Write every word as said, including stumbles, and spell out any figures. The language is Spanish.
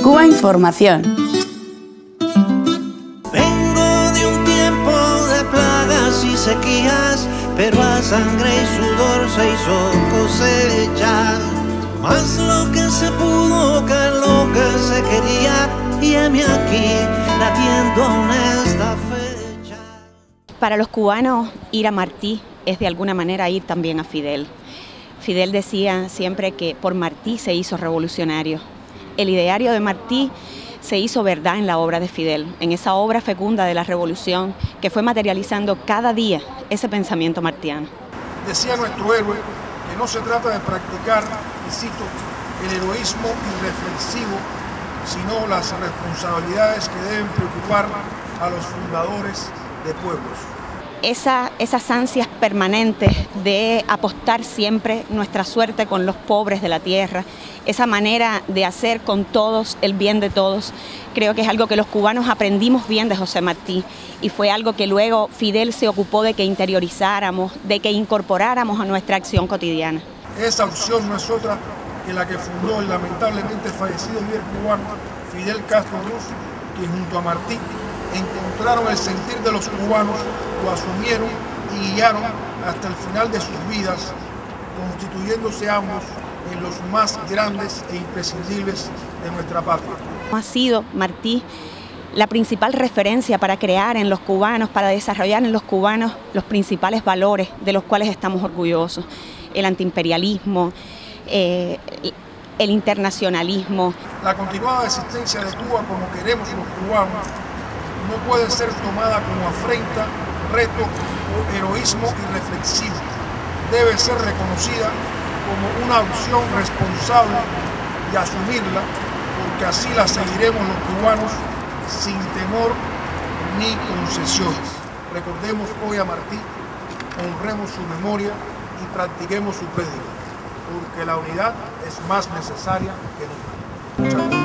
Cuba Información. Vengo de un tiempo de plagas y sequías, pero a sangre y sudor se hizo cosecha. Más lo que se pudo que lo que se quería, y heme aquí latiendo en esta fecha. Para los cubanos, ir a Martí es de alguna manera ir también a Fidel. Fidel decía siempre que por Martí se hizo revolucionario. El ideario de Martí se hizo verdad en la obra de Fidel, en esa obra fecunda de la revolución que fue materializando cada día ese pensamiento martiano. Decía nuestro héroe que no se trata de practicar, y cito, el heroísmo irreflexivo, sino las responsabilidades que deben preocupar a los fundadores de pueblos. Esa, esas ansias permanentes de apostar siempre nuestra suerte con los pobres de la tierra, esa manera de hacer con todos el bien de todos, creo que es algo que los cubanos aprendimos bien de José Martí, y fue algo que luego Fidel se ocupó de que interiorizáramos, de que incorporáramos a nuestra acción cotidiana. Esa opción no es otra que la que fundó el lamentablemente fallecido líder cubano Fidel Castro Ruz, que junto a Martí encontraron el sentir de los cubanos, lo asumieron y guiaron hasta el final de sus vidas, constituyéndose ambos en los más grandes e imprescindibles de nuestra patria. Ha sido Martí la principal referencia para crear en los cubanos, para desarrollar en los cubanos los principales valores de los cuales estamos orgullosos: el antiimperialismo, eh, el internacionalismo. La continuada existencia de Cuba como queremos los cubanos no puede ser tomada como afrenta, reto o heroísmo irreflexivo. Debe ser reconocida como una opción responsable y asumirla, porque así la seguiremos los cubanos sin temor ni concesiones. Recordemos hoy a Martí, honremos su memoria y practiquemos su prédica, porque la unidad es más necesaria que nunca. Muchas gracias.